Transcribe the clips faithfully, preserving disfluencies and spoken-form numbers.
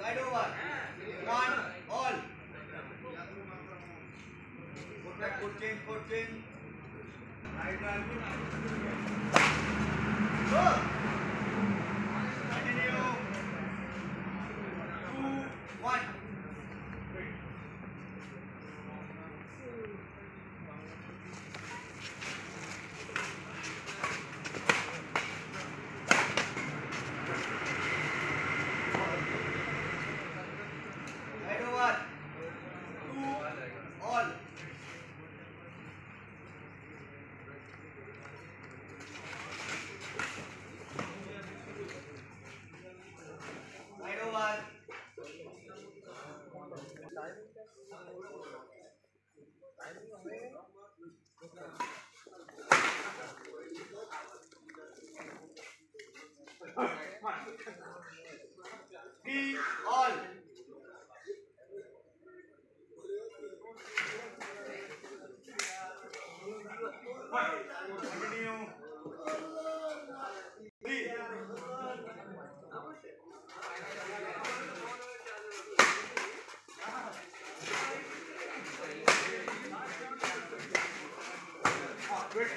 Right over. One, all. Good back, good change, good change. Right, right. Go. Continue. Two, one. Right over. Two, all. Right over. Three, all. Continue. Three. Good.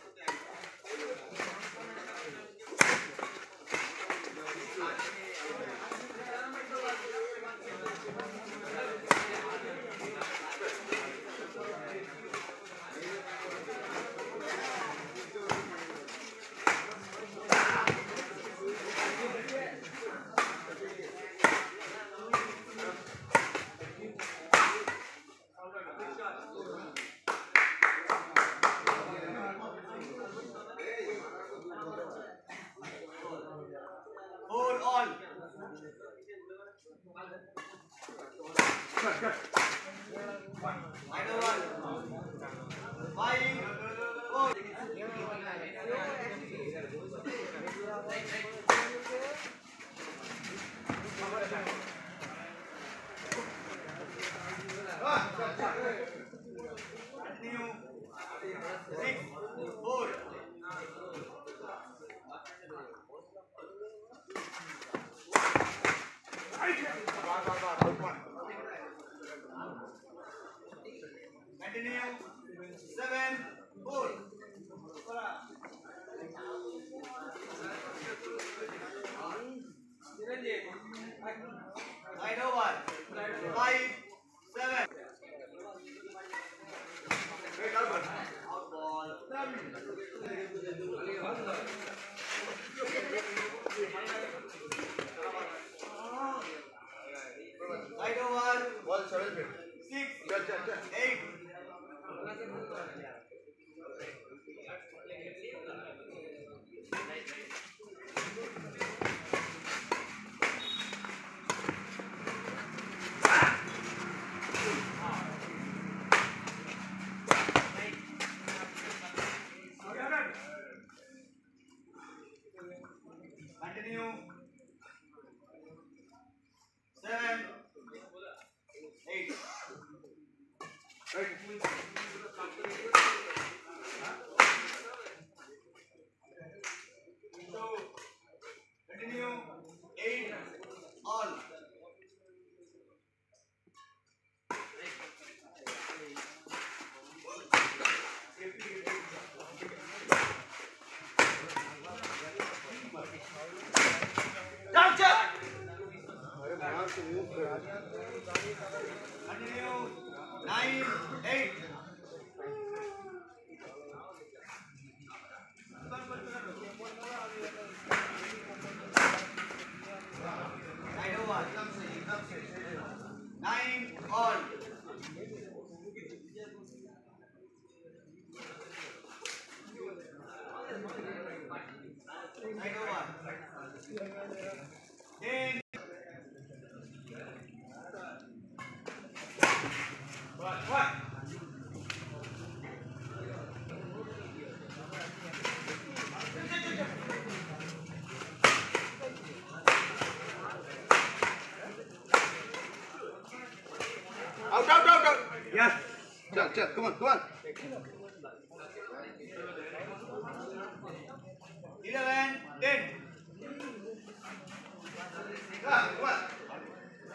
Four, all. Right over. Five, four. Continue. Six, four. Continue. Seven, four. Right over. Five, seven. Out ball. Right over. Six, eight. Continue. Seven, eight. So, continue. Eight, all. Continue. Nine, eight. Right over. Nine, all. Right over. Ten. What? What? Out, out, out, out. Yes. Check, check. Come on, come on. Eleven, ten. Come on, come on.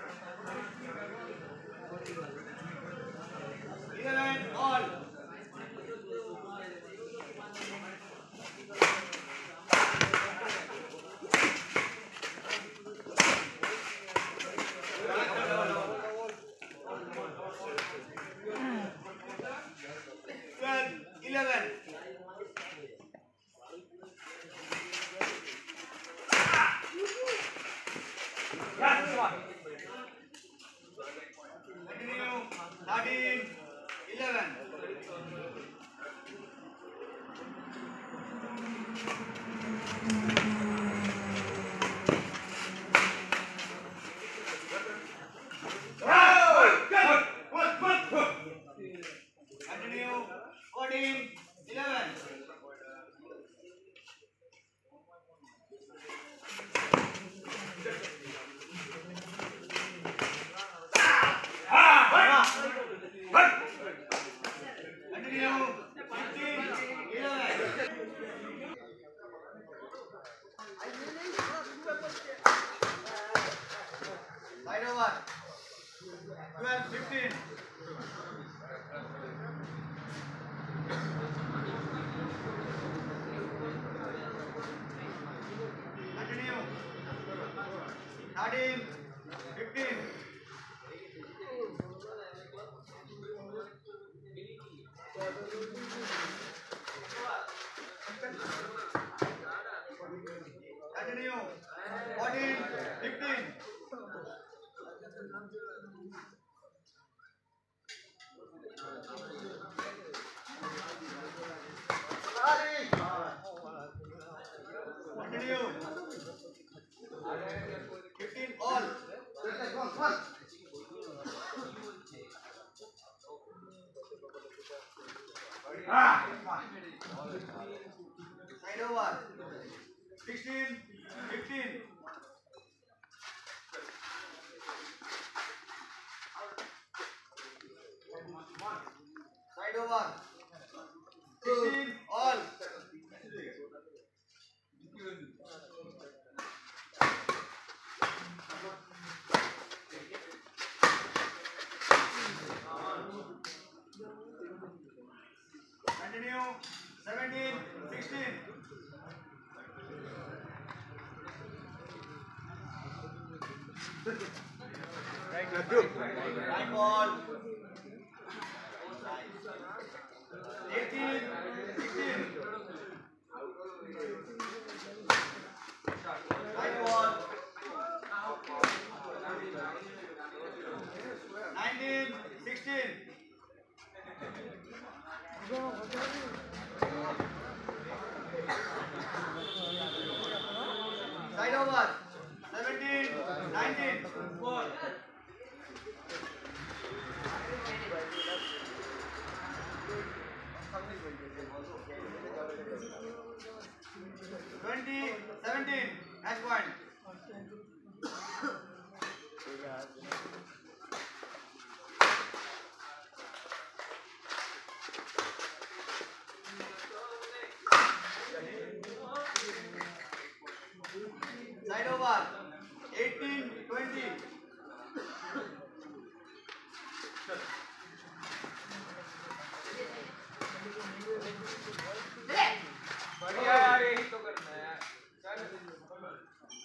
Continue. thirteen, eleven. Continue. fourteen, eleven. Continue. fifteen, eleven. Side over. twelve, fifteen. Continue. thirteen, fifteen. Continue. fourteen, fifteen. Continue. fifteen all. Side over. sixteen, fifteen. Side over. sixteen all. Continue. seventeen, sixteen. Nine ball. eighteen, sixteen. Nine ball. nineteen, sixteen. Side over. seventeen, nineteen. Four. twenty, seventeen. Match point. Side over. eighteen, twenty.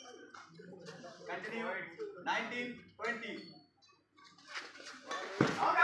Continue. nineteen, twenty.